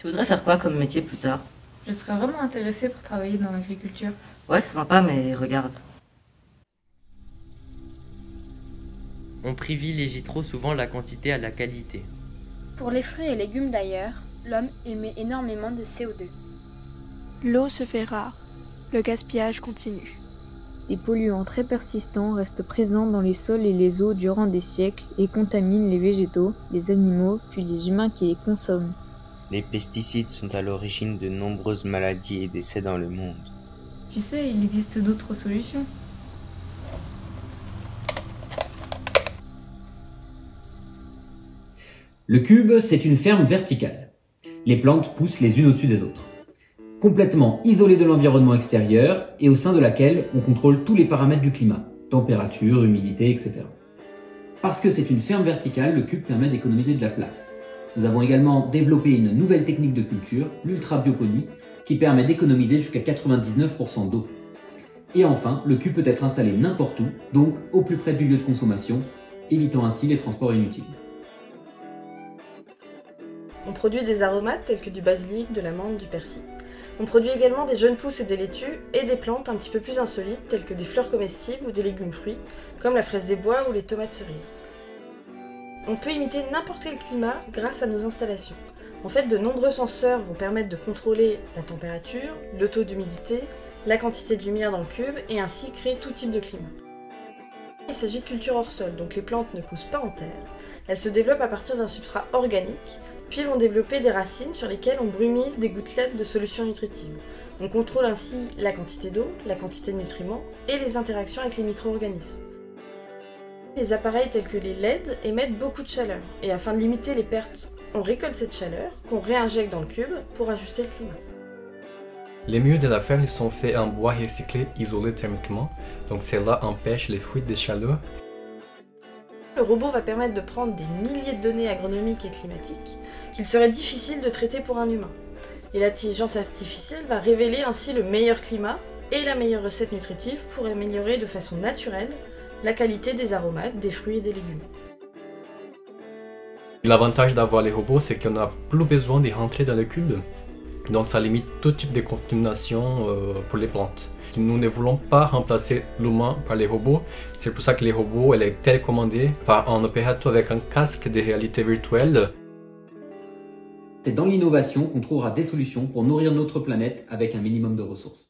voudrais faire quoi comme métier plus tard? Je serais vraiment intéressée pour travailler dans l'agriculture. Ouais, c'est sympa, mais regarde. On privilégie trop souvent la quantité à la qualité. Pour les fruits et légumes d'ailleurs, l'homme émet énormément de CO2. L'eau se fait rare. Le gaspillage continue. Des polluants très persistants restent présents dans les sols et les eaux durant des siècles et contaminent les végétaux, les animaux, puis les humains qui les consomment. Les pesticides sont à l'origine de nombreuses maladies et décès dans le monde. Tu sais, il existe d'autres solutions. Le cube, c'est une ferme verticale. Les plantes poussent les unes au-dessus des autres. Complètement isolée de l'environnement extérieur et au sein de laquelle on contrôle tous les paramètres du climat, température, humidité, etc. Parce que c'est une ferme verticale, le cube permet d'économiser de la place. Nous avons également développé une nouvelle technique de culture, l'ultra-bioponie, qui permet d'économiser jusqu'à 99% d'eau. Et enfin, le cube peut être installé n'importe où, donc au plus près du lieu de consommation, évitant ainsi les transports inutiles. On produit des aromates tels que du basilic, de la menthe, du persil. On produit également des jeunes pousses et des laitues et des plantes un petit peu plus insolites telles que des fleurs comestibles ou des légumes fruits, comme la fraise des bois ou les tomates cerises. On peut imiter n'importe quel climat grâce à nos installations. En fait, de nombreux senseurs vont permettre de contrôler la température, le taux d'humidité, la quantité de lumière dans le cube et ainsi créer tout type de climat. Il s'agit de culture hors sol, donc les plantes ne poussent pas en terre. Elles se développent à partir d'un substrat organique, puis vont développer des racines sur lesquelles on brumise des gouttelettes de solutions nutritives. On contrôle ainsi la quantité d'eau, la quantité de nutriments et les interactions avec les micro-organismes. Les appareils tels que les LED émettent beaucoup de chaleur, et afin de limiter les pertes, on récolte cette chaleur, qu'on réinjecte dans le cube pour ajuster le climat. Les murs de la ferme sont faits en bois recyclé isolé thermiquement, donc cela empêche les fuites de chaleur. Le robot va permettre de prendre des milliers de données agronomiques et climatiques qu'il serait difficile de traiter pour un humain. Et l'intelligence artificielle va révéler ainsi le meilleur climat et la meilleure recette nutritive pour améliorer de façon naturelle la qualité des aromates, des fruits et des légumes. L'avantage d'avoir les robots, c'est qu'on n'a plus besoin de rentrer dans le cube. Donc ça limite tout type de contamination pour les plantes. Nous ne voulons pas remplacer l'humain par les robots. C'est pour ça que les robots sont télécommandés par un opérateur avec un casque de réalité virtuelle. C'est dans l'innovation qu'on trouvera des solutions pour nourrir notre planète avec un minimum de ressources.